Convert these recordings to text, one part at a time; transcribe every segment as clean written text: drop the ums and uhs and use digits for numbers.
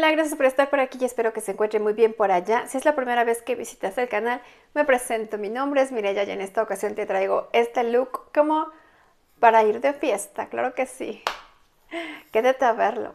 Hola, gracias por estar por aquí y espero que se encuentre muy bien por allá. Si es la primera vez que visitas el canal, me presento, mi nombre es Mireya y en esta ocasión te traigo este look como para ir de fiesta, claro que sí. Quédate a verlo.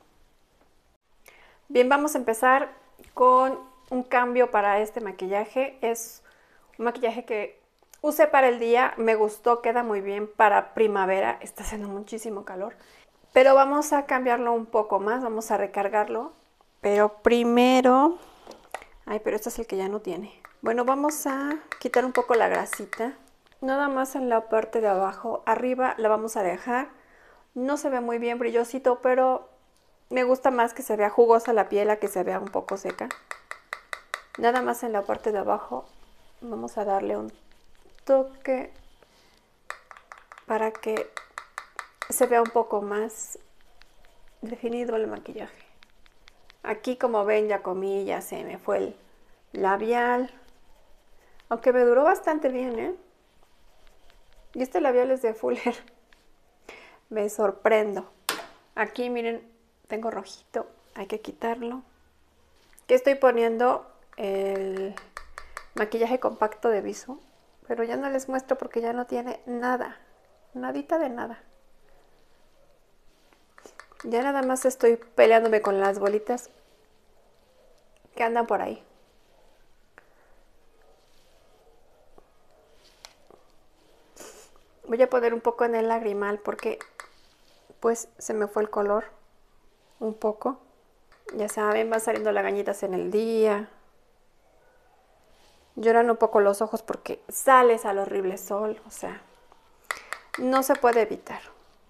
Bien, vamos a empezar con un cambio para este maquillaje. Es un maquillaje que usé para el día, me gustó, queda muy bien para primavera, está haciendo muchísimo calor. Pero vamos a cambiarlo un poco más, vamos a recargarlo. Pero primero... Ay, pero este es el que ya no tiene. Bueno, vamos a quitar un poco la grasita. Nada más en la parte de abajo. Arriba la vamos a dejar. No se ve muy bien brillosito, pero me gusta más que se vea jugosa la piel a que se vea un poco seca. Nada más en la parte de abajo vamos a darle un toque para que se vea un poco más definido el maquillaje. Aquí, como ven, ya comí, ya se me fue el labial. Aunque me duró bastante bien, ¿eh? Y este labial es de Fuller. Me sorprendo. Aquí, miren, tengo rojito. Hay que quitarlo. Que estoy poniendo el maquillaje compacto de Visu. Pero ya no les muestro porque ya no tiene nada. Nadita de nada. Ya nada más estoy peleándome con las bolitas que andan por ahí. Voy a poner un poco en el lagrimal porque pues se me fue el color un poco. Ya saben, van saliendo lagañitas en el día. Lloran un poco los ojos porque sales al horrible sol. O sea, no se puede evitar.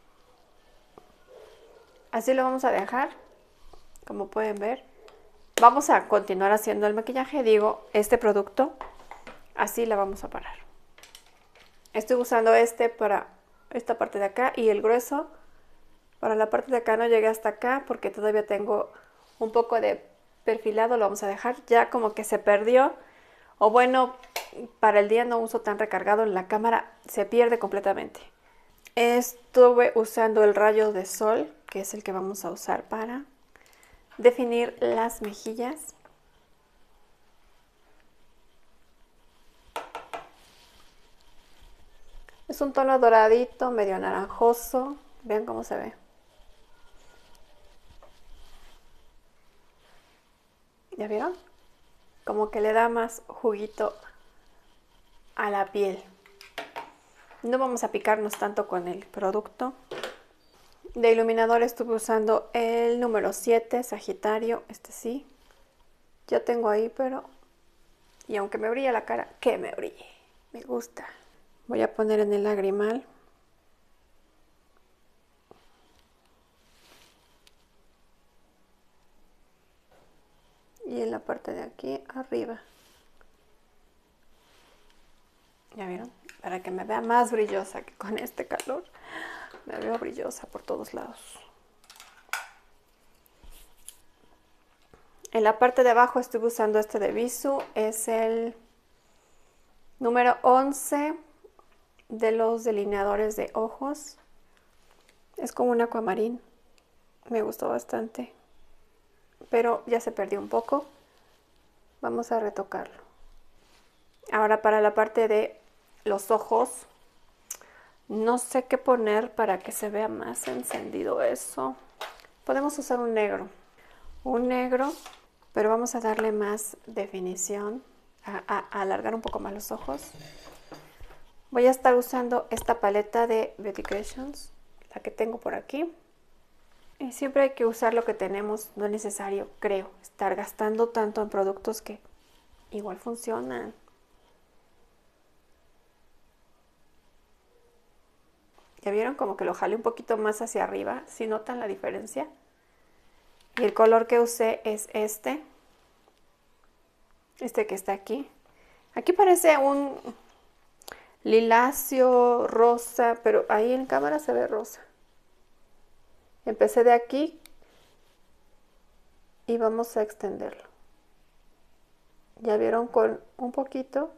Así lo vamos a dejar. Como pueden ver. Vamos a continuar haciendo el maquillaje. Digo, este producto. Así la vamos a parar. Estoy usando este para esta parte de acá. Y el grueso para la parte de acá. No llegué hasta acá porque todavía tengo un poco de perfilado. Lo vamos a dejar. Ya como que se perdió. O bueno, para el día no uso tan recargado, en la cámara se pierde completamente. Estuve usando el rayo de sol, que es el que vamos a usar para definir las mejillas. Es un tono doradito, medio naranjoso. Vean cómo se ve. ¿Ya vieron? Como que le da más juguito a la piel. No vamos a picarnos tanto con el producto. De iluminador estuve usando el número 7, Sagitario, este sí. Ya tengo ahí, pero... Y aunque me brilla la cara, que me brille. Me gusta. Voy a poner en el lagrimal. Y en la parte de aquí arriba. ¿Ya vieron? Para que me vea más brillosa, que con este calor me veo brillosa por todos lados. En la parte de abajo estuve usando este de Visu. Es el número 11 de los delineadores de ojos. Es como un acuamarín. Me gustó bastante. Pero ya se perdió un poco. Vamos a retocarlo. Ahora para la parte de los ojos, no sé qué poner para que se vea más encendido eso. Podemos usar un negro, pero vamos a darle más definición, a alargar un poco más los ojos. Voy a estar usando esta paleta de Beauty Creations, la que tengo por aquí. Y siempre hay que usar lo que tenemos, no es necesario, creo, estar gastando tanto en productos que igual funcionan. ¿Ya vieron? Como que lo jalé un poquito más hacia arriba. ¿Sí notan la diferencia? Y el color que usé es este. Este que está aquí. Aquí parece un liláceo rosa, pero ahí en cámara se ve rosa. Empecé de aquí y vamos a extenderlo. ¿Ya vieron? Con un poquito.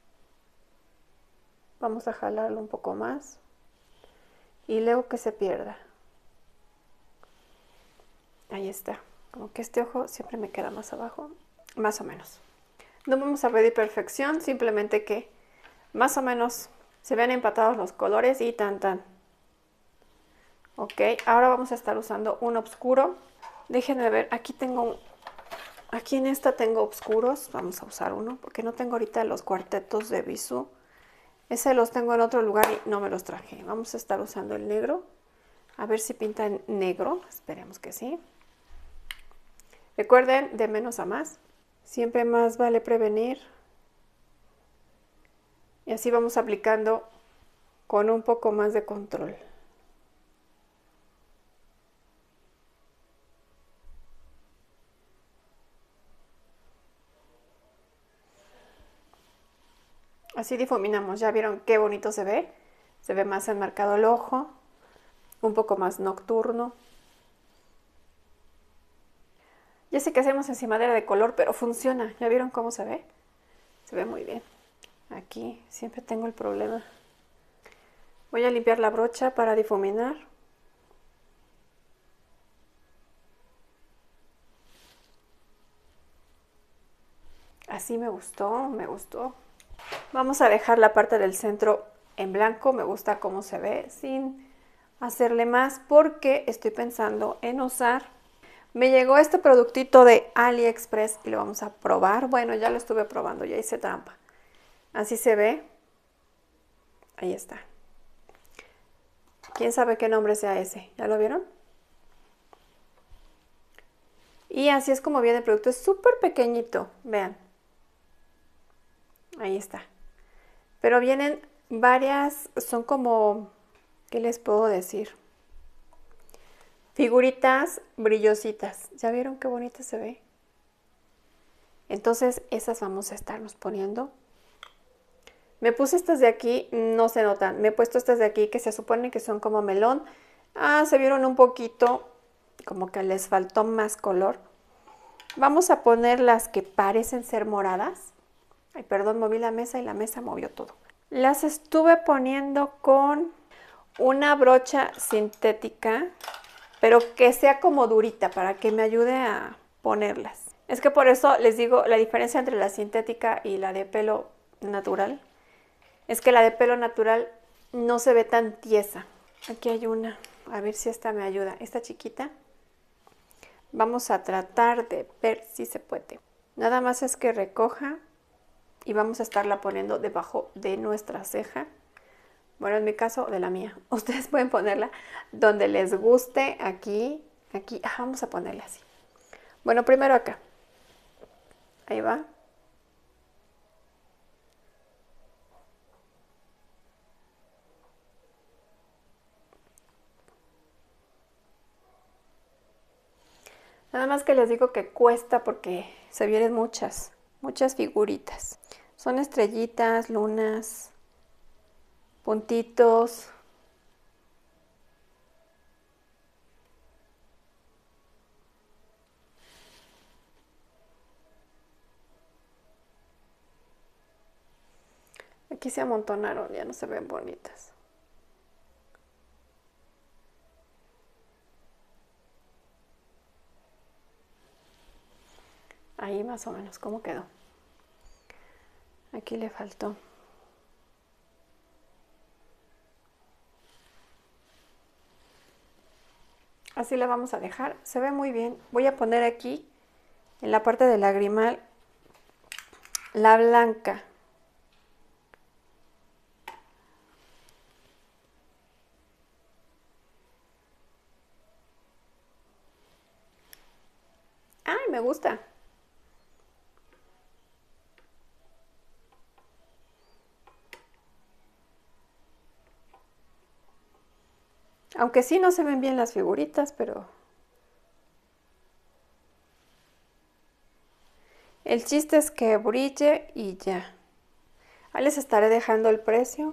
Vamos a jalarlo un poco más. Y luego que se pierda. Ahí está. Como que este ojo siempre me queda más abajo, más o menos. No vamos a pedir perfección, simplemente que más o menos se vean empatados los colores y tan tan. Ok, ahora vamos a estar usando un oscuro. Déjenme ver, aquí en esta tengo oscuros. Vamos a usar uno porque no tengo ahorita los cuartetos de Bisú. Ese los tengo en otro lugar y no me los traje. Vamos a estar usando el negro. A ver si pinta en negro. Esperemos que sí. Recuerden, de menos a más. Siempre más vale prevenir. Y así vamos aplicando con un poco más de control. Así difuminamos. ¿Ya vieron qué bonito se ve? Se ve más enmarcado el ojo. Un poco más nocturno. Ya sé que hacemos encimadera de color, pero funciona. ¿Ya vieron cómo se ve? Se ve muy bien. Aquí siempre tengo el problema. Voy a limpiar la brocha para difuminar. Así me gustó, me gustó. Vamos a dejar la parte del centro en blanco. Me gusta cómo se ve sin hacerle más porque estoy pensando en usar. Me llegó este productito de AliExpress y lo vamos a probar. Bueno, ya lo estuve probando, ya hice trampa. Así se ve. Ahí está. ¿Quién sabe qué nombre sea ese? ¿Ya lo vieron? Y así es como viene el producto. Es súper pequeñito. Vean. Ahí está. Pero vienen varias, son como, ¿qué les puedo decir? Figuritas brillositas. ¿Ya vieron qué bonita se ve? Entonces esas vamos a estarnos poniendo. Me puse estas de aquí, no se notan. Me he puesto estas de aquí que se supone que son como melón. Ah, se vieron un poquito, como que les faltó más color. Vamos a poner las que parecen ser moradas. Ay, perdón, moví la mesa y la mesa movió todo. Las estuve poniendo con una brocha sintética, pero que sea como durita para que me ayude a ponerlas. Es que por eso les digo, la diferencia entre la sintética y la de pelo natural es que la de pelo natural no se ve tan tiesa. Aquí hay una, a ver si esta me ayuda. Esta chiquita, vamos a tratar de ver si se puede. Nada más es que recoja y vamos a estarla poniendo debajo de nuestra ceja. Bueno, en mi caso, de la mía. Ustedes pueden ponerla donde les guste, aquí, aquí. Ah, vamos a ponerla así. Bueno, primero acá. Ahí va. Nada más que les digo que cuesta porque se vienen muchas figuritas. Son estrellitas, lunas, puntitos. Aquí se amontonaron, ya no se ven bonitas. Ahí más o menos, ¿cómo quedó? Aquí le faltó. Así la vamos a dejar. Se ve muy bien. Voy a poner aquí, en la parte del lagrimal, la blanca. ¡Ay, me gusta! Aunque sí no se ven bien las figuritas, pero el chiste es que brille y ya. Ahí les estaré dejando el precio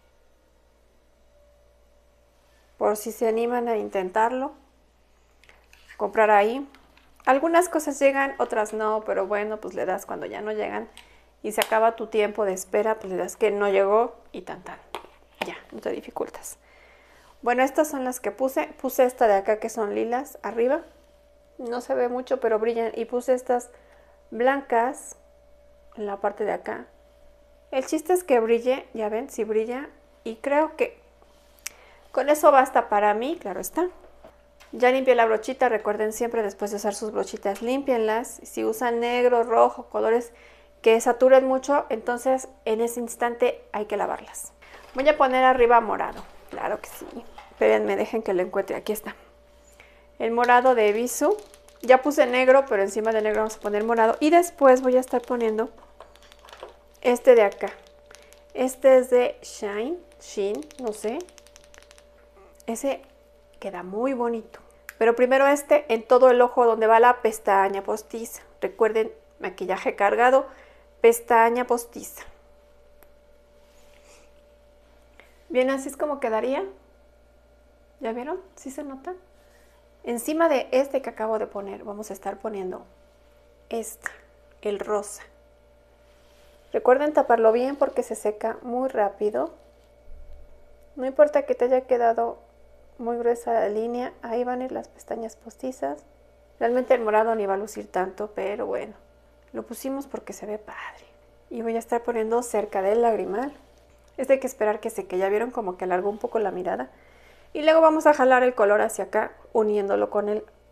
por si se animan a intentarlo, comprar ahí. Algunas cosas llegan, otras no, pero bueno, pues le das cuando ya no llegan y se acaba tu tiempo de espera, pues le das que no llegó y tan tan. Ya, no te dificultas. Bueno, estas son las que puse. Puse esta de acá que son lilas arriba. No se ve mucho, pero brillan. Y puse estas blancas en la parte de acá. El chiste es que brille, ya ven, si brilla. Y creo que con eso basta para mí, claro está. Ya limpié la brochita, recuerden siempre después de usar sus brochitas, límpienlas. Si usan negro, rojo, colores que saturen mucho, entonces en ese instante hay que lavarlas. Voy a poner arriba morado, claro que sí. Espérenme, dejen que lo encuentre, aquí está. El morado de Bisú. Ya puse negro, pero encima del negro vamos a poner morado. Y después voy a estar poniendo este de acá. Este es de Shein, no sé. Ese queda muy bonito. Pero primero este en todo el ojo donde va la pestaña postiza. Recuerden, maquillaje cargado, pestaña postiza. Bien, así es como quedaría. ¿Ya vieron? ¿Sí se nota? Encima de este que acabo de poner, vamos a estar poniendo el rosa. Recuerden taparlo bien porque se seca muy rápido. No importa que te haya quedado muy gruesa la línea, ahí van a ir las pestañas postizas. Realmente el morado ni va a lucir tanto, pero bueno, lo pusimos porque se ve padre. Y voy a estar poniendo cerca del lagrimal. Hay que esperar que seque, ya vieron como que alargó un poco la mirada. Y luego vamos a jalar el color hacia acá, uniéndolo con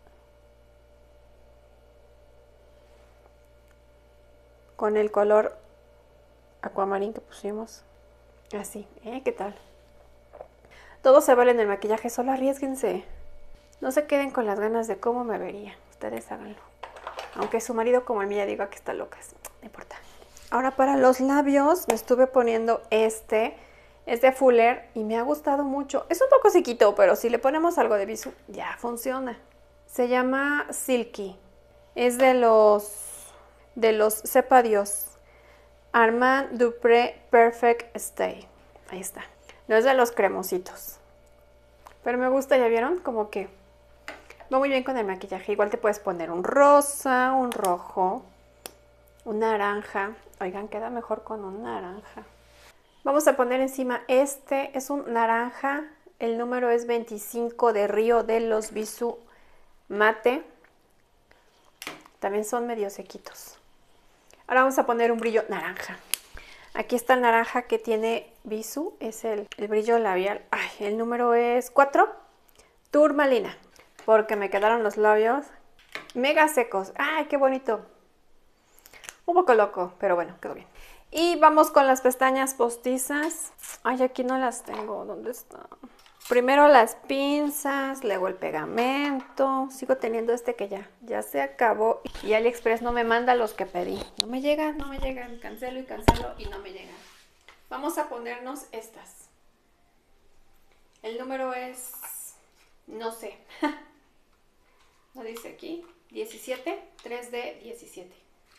el color aquamarín que pusimos. Así, ¿qué tal? Todo se vale en el maquillaje, solo arriésguense. No se queden con las ganas de cómo me vería. Ustedes háganlo. Aunque su marido como el mío diga que está loca, no importa. Ahora para los labios me estuve poniendo es de Fuller y me ha gustado mucho. Es un poco sequito, pero si le ponemos algo de Bisú, ya funciona. Se llama Silky. Es de los Sepa Dios. Armand Dupré Perfect Stay. Ahí está. No es de los cremositos. Pero me gusta, ¿ya vieron? Como que va muy bien con el maquillaje. Igual te puedes poner un rosa, un rojo, un naranja. Oigan, queda mejor con un naranja. Vamos a poner encima es un naranja. El número es 25 de Río de los Bisú Mate. También son medio sequitos. Ahora vamos a poner un brillo naranja. Aquí está el naranja que tiene Bisú, es el brillo labial. Ay, el número es 4, Turmalina, porque me quedaron los labios mega secos. Ay, qué bonito. Un poco loco, pero bueno, quedó bien. Y vamos con las pestañas postizas. Ay, aquí no las tengo, ¿dónde están? Primero las pinzas, luego el pegamento. Sigo teniendo que ya se acabó. Y AliExpress no me manda los que pedí. No me llegan. Cancelo y cancelo y no me llegan. Vamos a ponernos estas. El número es... no sé. ¿No dice aquí? 17, 3D 17.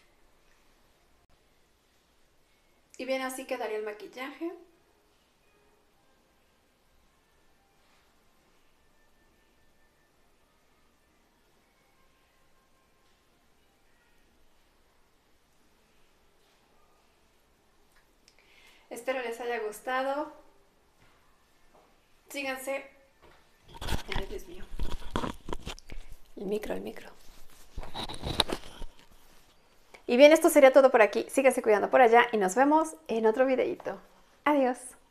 Y bien, así quedaría el maquillaje. Espero les haya gustado. Síganse. Ay, Dios mío. El micro. Y bien, esto sería todo por aquí. Síganse cuidando por allá y nos vemos en otro videito. Adiós.